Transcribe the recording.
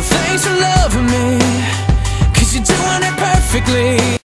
Thanks for loving me, 'cause you're doing it perfectly.